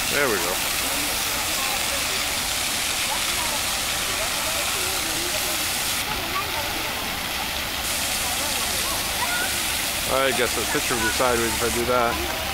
There we go. I guess the picture will be sideways if I do that.